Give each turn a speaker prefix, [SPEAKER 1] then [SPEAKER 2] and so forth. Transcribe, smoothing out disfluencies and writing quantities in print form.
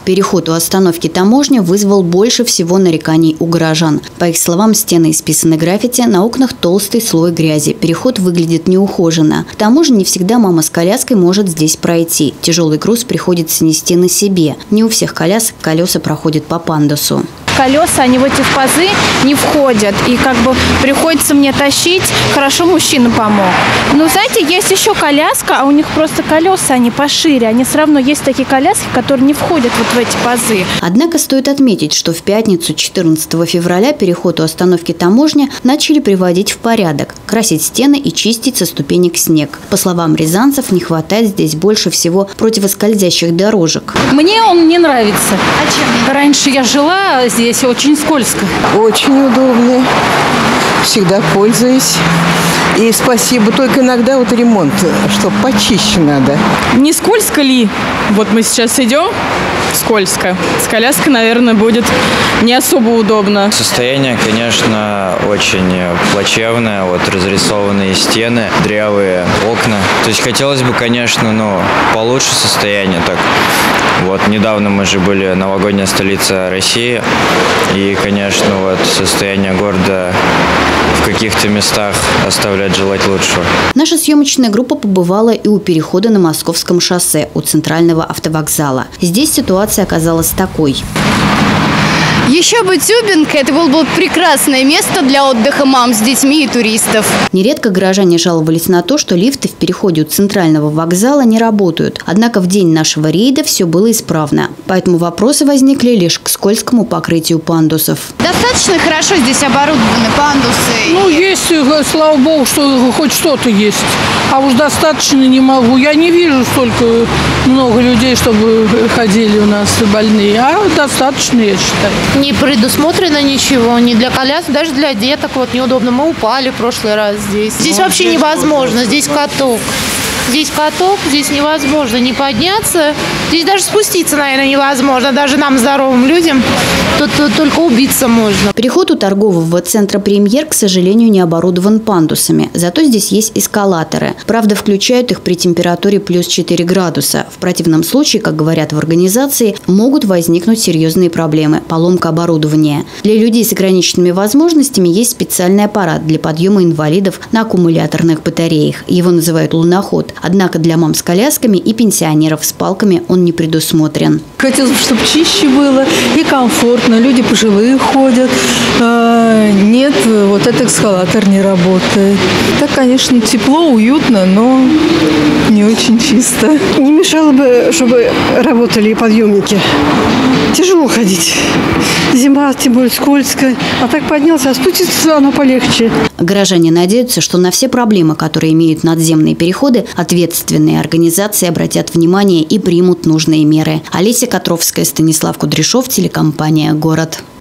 [SPEAKER 1] Переход у остановки таможни вызвал больше всего нареканий у горожан. По их словам, стены исписаны граффити, на окнах толстый слой грязи. Переход выглядит неухоженно. К тому же не всегда мама с коляской может здесь пройти. Тяжелый груз приходится нести на себе. Не у всех колясок колеса проходят по пандусу.
[SPEAKER 2] Колеса, они в эти пазы не входят. И приходится мне тащить. Хорошо, мужчина помог. Но, знаете, есть еще коляска, а у них просто колеса, они пошире. Они все равно есть такие коляски, которые не входят вот в эти пазы.
[SPEAKER 1] Однако стоит отметить, что в пятницу 14 февраля переход у остановки таможни начали приводить в порядок, красить стены и чистить со ступенек снег. По словам рязанцев, не хватает здесь больше всего противоскользящих дорожек.
[SPEAKER 3] Мне он не нравится.
[SPEAKER 2] А чем?
[SPEAKER 3] Раньше я жила здесь, очень скользко.
[SPEAKER 4] Очень удобно. Всегда пользуюсь. И спасибо. Только иногда вот ремонт, что почище надо.
[SPEAKER 5] Не скользко ли? Вот мы сейчас идем. Скользко. С коляской, наверное, будет не особо удобно.
[SPEAKER 6] Состояние, конечно, очень плачевное. Вот разрисованные стены, дырявые окна. То есть хотелось бы, конечно, получше состояние. Так, вот недавно мы же были новогодняя столица России. И, конечно, вот состояние города в каких-то местах оставляет желать лучшего.
[SPEAKER 1] Наша съемочная группа побывала и у перехода на Московском шоссе, у центрального автовокзала. Здесь ситуация оказалась такой.
[SPEAKER 7] Еще бы Тюбинг, это было бы прекрасное место для отдыха мам с детьми и туристов.
[SPEAKER 1] Нередко горожане жаловались на то, что лифты в переходе у центрального вокзала не работают. Однако в день нашего рейда все было исправно. Поэтому вопросы возникли лишь к скользкому покрытию пандусов.
[SPEAKER 7] Достаточно хорошо здесь оборудованы пандусы?
[SPEAKER 8] Есть, слава богу, что хоть что-то есть. А уж достаточно не могу. Я не вижу столько много людей, чтобы ходили у нас больные. А достаточно, я считаю.
[SPEAKER 9] Не предусмотрено ничего, ни для колясок, даже для деток. Вот неудобно. Мы упали в прошлый раз здесь. Здесь вообще невозможно. Здесь каток. Здесь каток, здесь невозможно не подняться. Здесь даже спуститься, наверное, невозможно. Даже нам, здоровым людям, тут только убиться можно.
[SPEAKER 1] Переход у торгового центра «Премьер», к сожалению, не оборудован пандусами. Зато здесь есть эскалаторы. Правда, включают их при температуре плюс 4 градуса. В противном случае, как говорят в организации, могут возникнуть серьезные проблемы – поломка оборудования. Для людей с ограниченными возможностями есть специальный аппарат для подъема инвалидов на аккумуляторных батареях. Его называют «луноход». Однако для мам с колясками и пенсионеров с палками он не предусмотрен.
[SPEAKER 10] Хотелось бы, чтобы чище было и комфортно. Люди пожилые ходят. Нет, вот этот эскалатор не работает. Так, конечно, тепло, уютно, но не очень чисто.
[SPEAKER 11] Не мешало бы, чтобы работали подъемники. Тяжело ходить. Зима, тем более скользко. А так поднялся, а спуститься оно полегче.
[SPEAKER 1] Горожане надеются, что на все проблемы, которые имеют надземные переходы, ответственные организации обратят внимание и примут нужные меры. Олеся Котровская, Станислав Кудряшов, телекомпания «Город».